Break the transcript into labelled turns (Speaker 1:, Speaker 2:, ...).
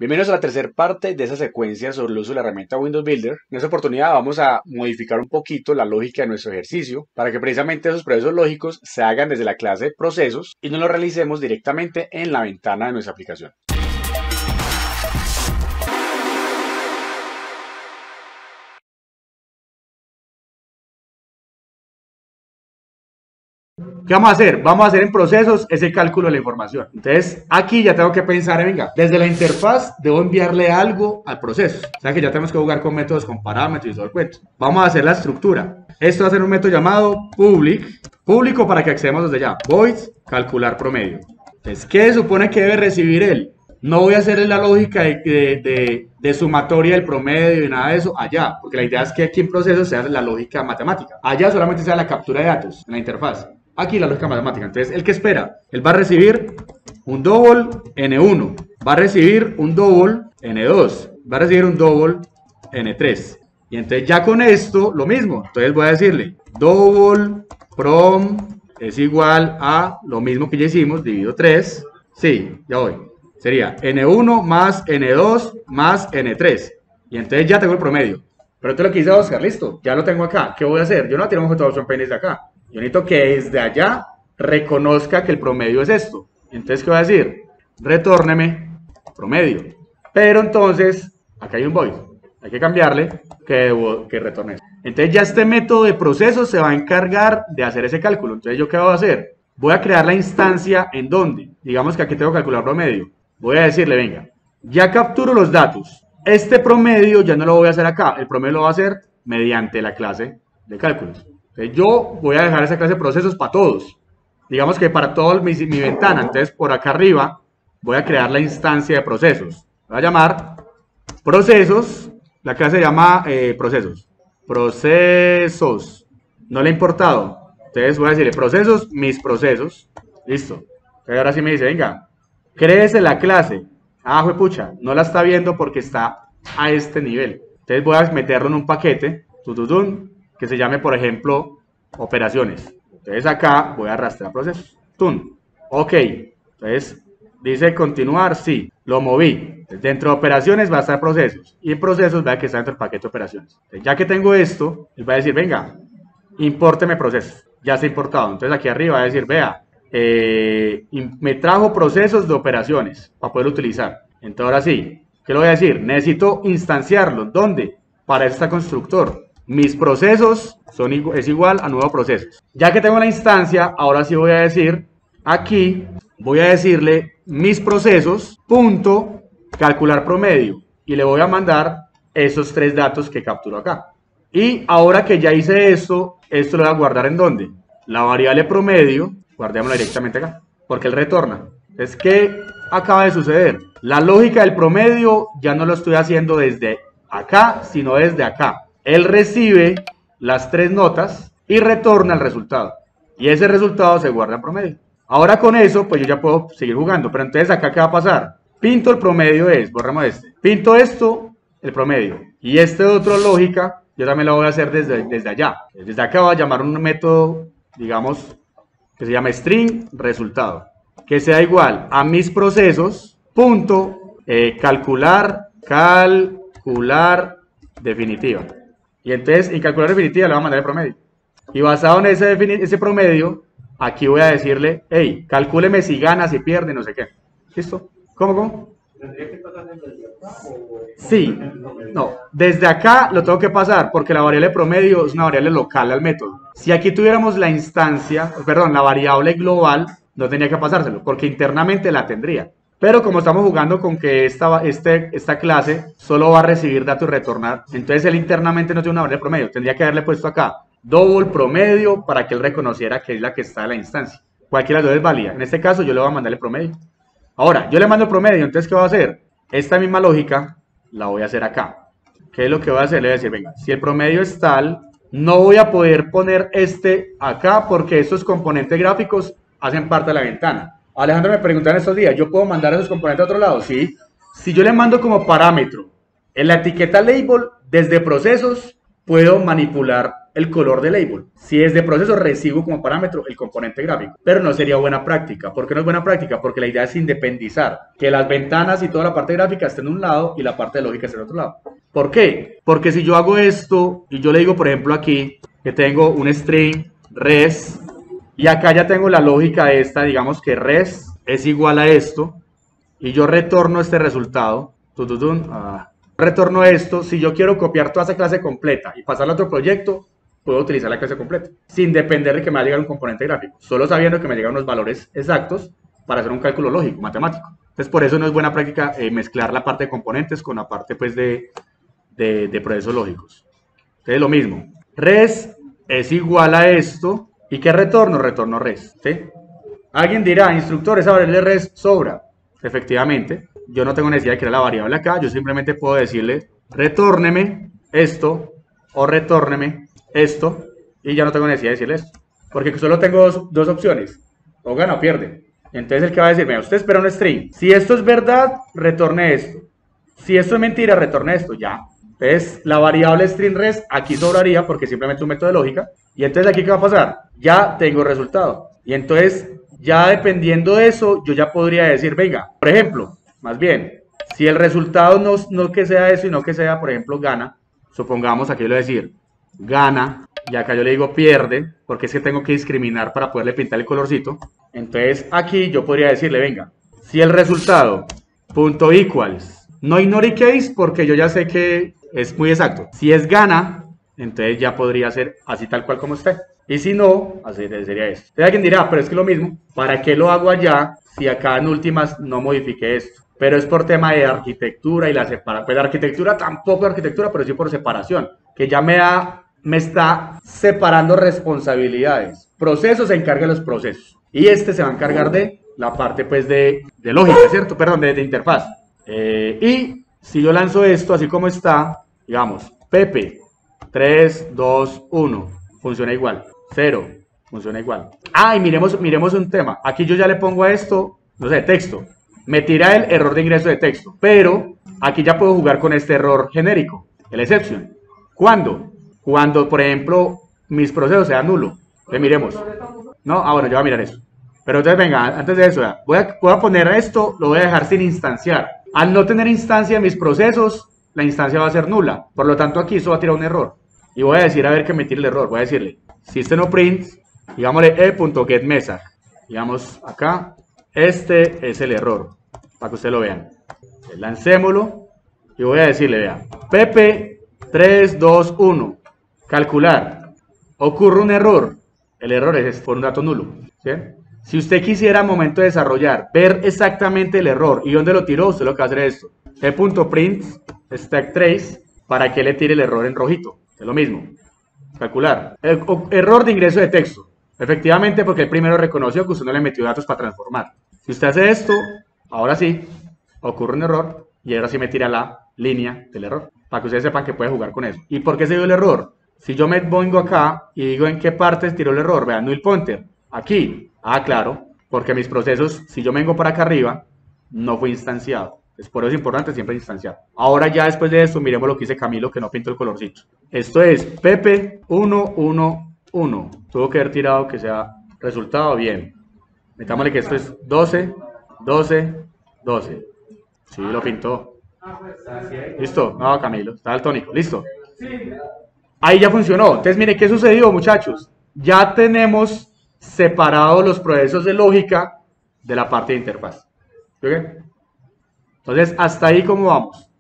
Speaker 1: Bienvenidos a la tercera parte de esa secuencia sobre el uso de la herramienta Windows Builder. En esta oportunidad vamos a modificar un poquito la lógica de nuestro ejercicio para que precisamente esos procesos lógicos se hagan desde la clase procesos y no los realicemos directamente en la ventana de nuestra aplicación.
Speaker 2: ¿Qué vamos a hacer? Vamos a hacer en procesos ese cálculo de la información. Entonces, aquí ya tengo que pensar, venga, desde la interfaz debo enviarle algo al proceso. O sea que ya tenemos que jugar con métodos, con parámetros y todo el cuento. Vamos a hacer la estructura. Esto va a ser un método llamado público para que accedamos desde ya. Void, calcular promedio. Entonces, ¿qué supone que debe recibir él? No voy a hacer la lógica de sumatoria del promedio y nada de eso allá, porque la idea es que aquí en procesos sea la lógica matemática. Allá solamente sea la captura de datos en la interfaz. Aquí la lógica matemática. Entonces, ¿el qué espera? Él va a recibir un double N1, va a recibir un double N2, va a recibir un double N3. Y entonces ya con esto, lo mismo. Entonces voy a decirle double prom es igual a lo mismo que ya hicimos, dividido 3. Sí, ya voy. Sería N1 más N2 más N3. Y entonces ya tengo el promedio. Pero esto es lo que hice Oscar, listo. Ya lo tengo acá. ¿Qué voy a hacer? Yo no tengo un option pennies de acá. Yo necesito que desde allá reconozca que el promedio es esto. Entonces, ¿qué voy a decir? Retórneme promedio. Pero entonces, acá hay un void. Hay que cambiarle que retorne. Entonces, ya este método de proceso se va a encargar de hacer ese cálculo. Entonces, ¿yo qué voy a hacer? Voy a crear la instancia en donde. Digamos que aquí tengo que calcular promedio. Voy a decirle, venga, ya capturo los datos. Este promedio ya no lo voy a hacer acá. El promedio lo voy a hacer mediante la clase de cálculos. Entonces, yo voy a dejar esa clase de procesos para todos. Digamos que para toda mi ventana. Entonces, por acá arriba voy a crear la instancia de procesos. Voy a llamar procesos. La clase se llama procesos. Procesos. No le ha importado. Entonces, voy a decirle procesos, mis procesos. Listo. Entonces, ahora sí me dice, venga, créese la clase. Ah, juepucha, no la está viendo porque está a este nivel. Entonces, voy a meterlo en un paquete. Que se llame, por ejemplo, operaciones. Entonces acá voy a arrastrar procesos. Ok. Entonces dice continuar, sí. Lo moví. Entonces, dentro de operaciones va a estar procesos. Y en procesos vea que está dentro del paquete de operaciones. Entonces, ya que tengo esto, él va a decir, venga, impórteme procesos. Ya está importado. Entonces aquí arriba va a decir, vea, me trajo procesos de operaciones para poder utilizar. Entonces ahora sí, ¿qué le voy a decir? Necesito instanciarlo. ¿Dónde? Para este constructor. Mis procesos es igual a nuevo procesos. Ya que tengo la instancia, ahora sí voy a decir, aquí voy a decirle mis procesos, punto, calcular promedio. Y le voy a mandar esos tres datos que capturo acá. Y ahora que ya hice esto lo voy a guardar ¿en dónde? La variable promedio, guardémosla directamente acá, porque él retorna. Entonces, ¿qué acaba de suceder? La lógica del promedio ya no lo estoy haciendo desde acá, sino desde acá. Él recibe las tres notas y retorna el resultado. Y ese resultado se guarda en promedio. Ahora con eso, pues yo ya puedo seguir jugando. Pero entonces acá, ¿qué va a pasar? Pinto el promedio borramos este. Pinto esto, el promedio. Y este otro lógica, yo también lo voy a hacer desde allá. Desde acá voy a llamar un método, digamos, que se llama string resultado. Que sea igual a mis procesos, punto, calcular definitiva. Y entonces, en calcular definitiva le voy a mandar el promedio. Y basado en ese promedio, aquí voy a decirle, hey, calcúleme si gana, si pierde, no sé qué. ¿Listo? ¿Cómo? ¿Tendría que pasar desde acá? Sí. No, desde acá lo tengo que pasar porque la variable promedio es una variable local al método. Si aquí tuviéramos la instancia, perdón, la variable global, no tenía que pasárselo porque internamente la tendría. Pero como estamos jugando con que esta clase solo va a recibir datos y retornar, entonces él internamente no tiene una variable promedio. Tendría que haberle puesto acá double promedio para que él reconociera que es la que está en la instancia. Cualquiera de las dos es válida. En este caso yo le voy a mandar el promedio. Ahora, yo le mando el promedio, entonces ¿qué voy a hacer? Esta misma lógica la voy a hacer acá. ¿Qué es lo que voy a hacer? Le voy a decir, venga, si el promedio es tal, no voy a poder poner este acá porque estos componentes gráficos hacen parte de la ventana. Alejandro me preguntó en estos días, ¿yo puedo mandar esos componentes a otro lado? Sí. Si yo le mando como parámetro en la etiqueta label, desde procesos, puedo manipular el color del label. Si es de proceso, recibo como parámetro el componente gráfico. Pero no sería buena práctica. ¿Por qué no es buena práctica? Porque la idea es independizar. Que las ventanas y toda la parte gráfica estén en un lado y la parte de lógica esté en otro lado. ¿Por qué? Porque si yo hago esto y yo le digo, por ejemplo, aquí que tengo un string res y acá ya tengo la lógica esta, digamos que res es igual a esto y yo retorno este resultado. Retorno esto. Si yo quiero copiar toda esa clase completa y pasarla a otro proyecto, puedo utilizar la clase completa sin depender de que me va a llegar un componente gráfico, solo sabiendo que me llegan unos valores exactos para hacer un cálculo lógico, matemático. Entonces por eso no es buena práctica mezclar la parte de componentes con la parte pues de procesos lógicos. Entonces lo mismo, res es igual a esto y ¿qué retorno? Retorno res, ¿sí? Alguien dirá, instructor, esa variable res sobra. Efectivamente, yo no tengo necesidad de crear la variable acá, yo simplemente puedo decirle retórneme esto o retórneme esto y ya no tengo necesidad de decirle esto, porque solo tengo dos opciones, o gana o pierde. Entonces el que va a decir, mira, usted espera un string, si esto es verdad, retorne esto, si esto es mentira, retorne esto, ya. Entonces la variable string res aquí sobraría porque simplemente es un método de lógica, y entonces aquí ¿qué va a pasar? Ya tengo resultado, y entonces ya dependiendo de eso, yo ya podría decir, venga, por ejemplo, más bien, si el resultado no que sea eso, sino que sea, por ejemplo, gana, supongamos, aquí lo voy a decir, gana, y acá yo le digo pierde, porque es que tengo que discriminar para poderle pintar el colorcito. Entonces aquí yo podría decirle, venga, si el resultado, punto equals, no ignore case, porque yo ya sé que es muy exacto. Si es gana, entonces ya podría ser así tal cual como esté. Y si no, así sería esto. Entonces alguien dirá, pero es que lo mismo, ¿para qué lo hago allá si acá en últimas no modifique esto? Pero es por tema de arquitectura y la separación. Pues la arquitectura tampoco es arquitectura, pero sí por separación, que ya me está separando responsabilidades. Procesos se encarga de los procesos. Y este se va a encargar de la parte pues de lógica, ¿cierto? Perdón, de interfaz. Y si yo lanzo esto así como está, digamos, Pepe, 3, 2, 1, funciona igual. 0, funciona igual. Ah, y miremos un tema. Aquí yo ya le pongo a esto, no sé, texto. Me tira el error de ingreso de texto. Pero aquí ya puedo jugar con este error genérico, el exception. ¿Cuándo? Cuando, por ejemplo, mis procesos sean nulo. Entonces miremos. No, bueno, yo voy a mirar eso. Pero entonces venga, antes de eso, voy a poner esto, lo voy a dejar sin instanciar. Al no tener instancia en mis procesos, la instancia va a ser nula. Por lo tanto, aquí eso va a tirar un error. Y voy a decir, a ver que me tire el error. Voy a decirle, system.print, digámosle e.getMessage. Digamos acá, este es el error, para que ustedes lo vean. Lancémoslo y voy a decirle, vea, Pepe 3, 2, 1, calcular. Ocurre un error. El error es por un dato nulo, ¿sí? Si usted quisiera al momento de desarrollar ver exactamente el error y dónde lo tiró, usted lo que va a hacer es esto. E.print stack trace para que le tire el error en rojito. Es lo mismo. Calcular. Error de ingreso de texto. Efectivamente, porque el primero reconoció que usted no le metió datos para transformar. Si usted hace esto, ahora sí, ocurre un error y ahora sí me tira la línea del error. Para que ustedes sepan que puede jugar con eso. ¿Y por qué se dio el error? Si yo me vengo acá y digo en qué partes tiró el error, vean, null pointer. Aquí. Ah, claro, porque mis procesos, si yo me vengo para acá arriba, no fue instanciado. Es por eso es importante siempre instanciar. Ahora ya después de esto, miremos lo que dice Camilo, que no pinto el colorcito. Esto es Pepe 1, 1, 1. Tuvo que haber tirado que sea resultado bien. Metámosle que esto es 12, 12, 12. Sí, lo pintó. ¿Listo? No, Camilo, está daltónico. ¿Listo? Ahí ya funcionó. Entonces, mire, ¿qué sucedió, muchachos? Ya tenemos separados los procesos de lógica de la parte de interfaz. ¿Okay? Entonces, hasta ahí, ¿cómo vamos?